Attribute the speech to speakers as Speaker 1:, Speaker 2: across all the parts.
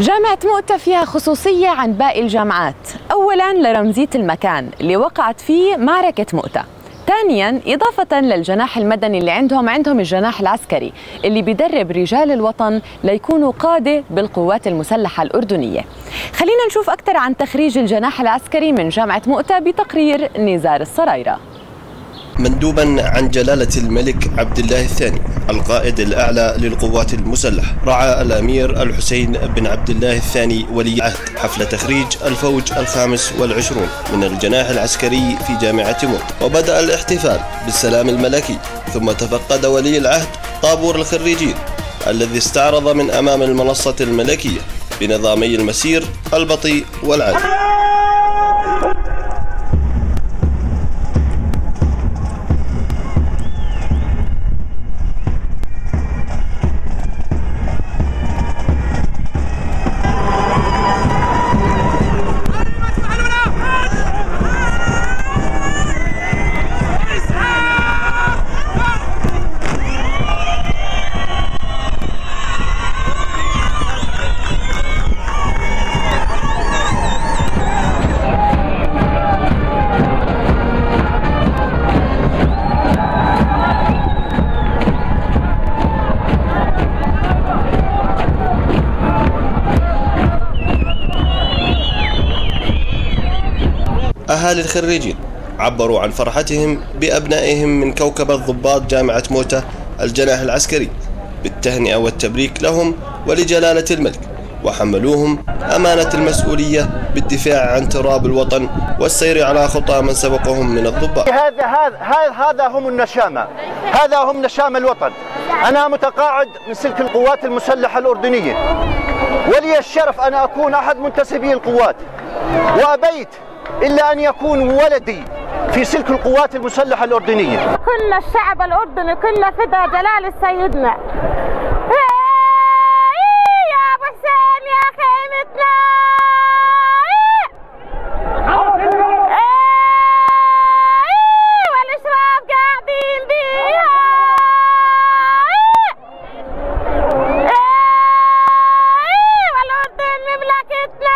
Speaker 1: جامعة مؤتة فيها خصوصية عن باقي الجامعات. أولاً لرمزية المكان اللي وقعت فيه معركة مؤتة. ثانياً إضافة للجناح المدني اللي عندهم الجناح العسكري اللي بيدرب رجال الوطن ليكونوا قادة بالقوات المسلحة الأردنية. خلينا نشوف أكثر عن تخريج الجناح العسكري من جامعة مؤتة بتقرير نزار السرايرة.
Speaker 2: مندوبا عن جلالة الملك عبد الله الثاني القائد الأعلى للقوات المسلحة، رعى الأمير الحسين بن عبد الله الثاني ولي العهد حفل تخريج الفوج 25 من الجناح العسكري في جامعة مؤتة، وبدأ الاحتفال بالسلام الملكي، ثم تفقد ولي العهد طابور الخريجين الذي استعرض من أمام المنصة الملكية بنظامي المسير البطيء والعالي. أهالي الخريجين عبروا عن فرحتهم بأبنائهم من كوكبة ضباط جامعة مؤتة الجناح العسكري بالتهنئة والتبريك لهم ولجلالة الملك، وحملوهم أمانة المسؤولية بالدفاع عن تراب الوطن والسير على خطى من سبقهم من الضباط.
Speaker 3: هذا هم النشامة، هذا هم نشام الوطن. أنا متقاعد من سلك القوات المسلحة الأردنية، ولي الشرف أن أكون أحد منتسبي القوات، وأبيت إلا أن يكون ولدي في سلك القوات المسلحة الأردنية.
Speaker 4: كل الشعب الأردني كله فدا جلال سيدنا. يا أبو حسين يا خيمتنا، والإشراف قاعدين بيها، والأردن مملكتنا.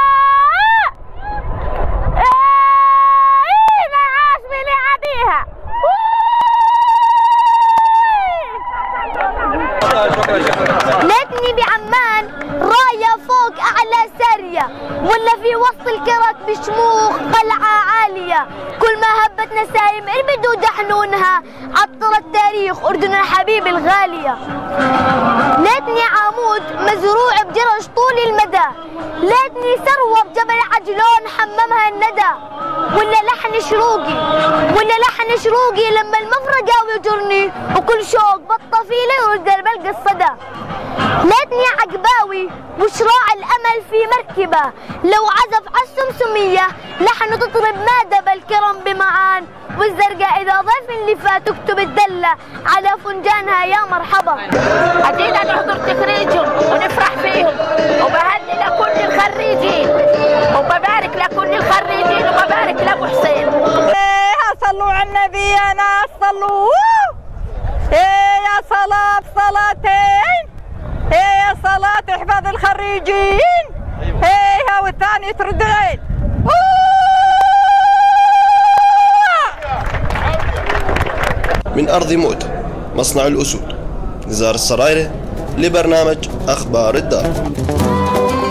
Speaker 5: ليتني بعمان راية فوق أعلى سارية، ولا في وسط الكرك بشموخ قلعة عالية. كل ما هبت نسايم اربدوا دحنونها، عطر التاريخ أردن الحبيب الغالية. ليتني عمود مزروع بجرش طول المدى، ليتني ثروة بجبل عجلون حممها الندى. ولا لحن شروقي لما المفرقة يجرني، وكل شوق بالطفيلة يرد بلقى الصدى. ليتني عقباوي وشراع الأمل في مركبة، لو عزف عالسمسمية لحن تطرب مادة بالكرم بمعان. والزرقاء إذا ضيف اللي فات تكتب الدلة على فنجانها يا مرحبا.
Speaker 4: أكيد نحضر تخريجهم ونفرح فيهم، وبهني لكل الخريجين، وببارك لكل الخريجين، وببارك لأبو حسين. صلوا على النبي يا ناس، صلوا. يا صلاة صلاتين، يا صلاة احفظ الخريجين، والثاني ترد عين.
Speaker 2: من أرض مؤتة مصنع الأسود، نزار السرايرة لبرنامج أخبار الدار.